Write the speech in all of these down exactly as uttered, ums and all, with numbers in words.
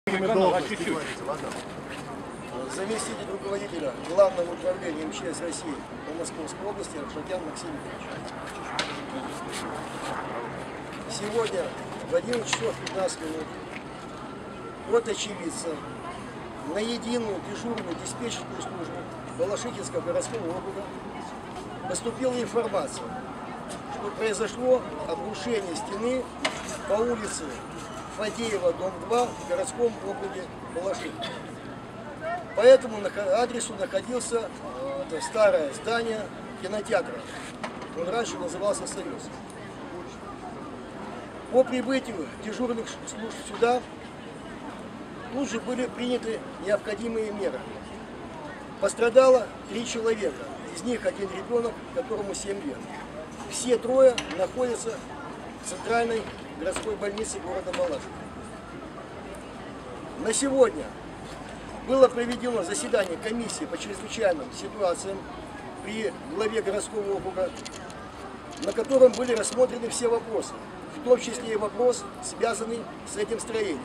Заместитель руководителя Главного управления эм че эс России по Московской области Аршакян Максим Ильич. Сегодня в одиннадцать часов пятнадцать минут от очевидца на единую дежурную диспетчерскую службу Балашихинского городского округа поступила информация, что произошло обрушение стены по улице Фадеева, дом два, в городском округе Балашихин. По этому адресу находился это старое здание кинотеатра. Он раньше назывался «Союз». По прибытию дежурных служб сюда тут же были приняты необходимые меры. Пострадало три человека, из них один ребенок, которому семь лет. Все трое находятся в центральной городской больнице города Балашиха. На сегодня было проведено заседание комиссии по чрезвычайным ситуациям при главе городского округа, на котором были рассмотрены все вопросы, в том числе и вопрос, связанный с этим строением.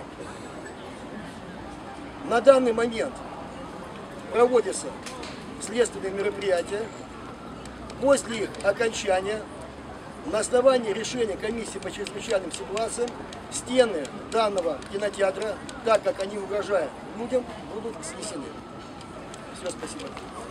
На данный момент проводятся следственные мероприятия. После их окончания, на основании решения комиссии по чрезвычайным ситуациям, стены данного кинотеатра, так как они угрожают людям, будут снесены. Все, спасибо.